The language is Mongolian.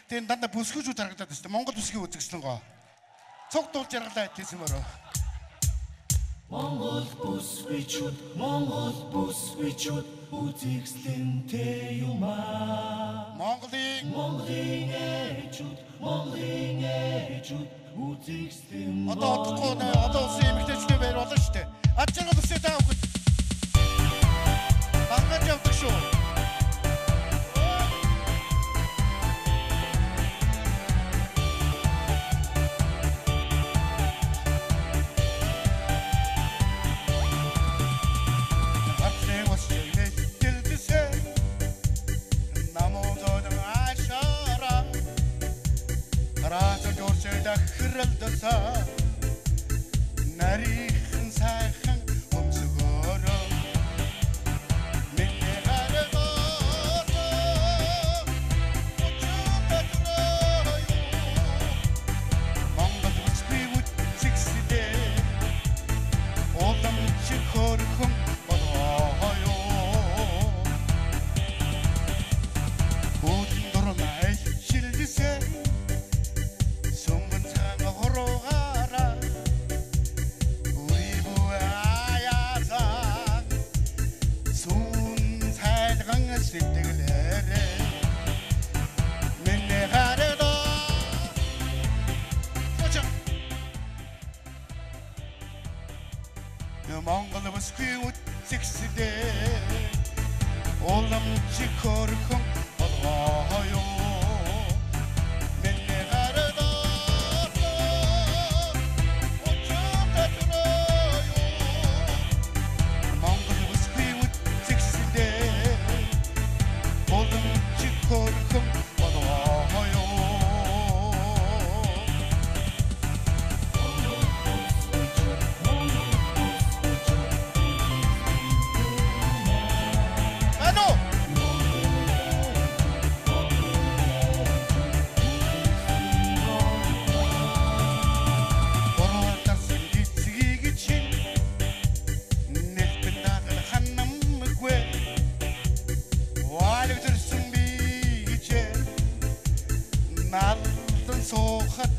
Тэн дандаа бүсгүүчүүд харагдаад байна. Монгол бүсгийн үзэгслэн гоо. Цог дуулж яргалаа гэсэн мөрөө. Монгол бүсгүүчүүд үзэгслэнтэй юм аа. Монголын ээжүүд үзэгслэн. Одоо улсын эмэгтэйчдийн байр болно шүү дээ. Ад жаргал үсээ таавах. Багаж явдаг шүү. Хралдаса нарийн сайхан өмсгөрөө миний гарагоор Монгол бүсгүй үзэгсдээ улам чи хөрхөн болооё Будин дурмай шилжсэн Монгол бүсгүй үзэгсдээ улам чи хөрхөн болооё Налдан суухад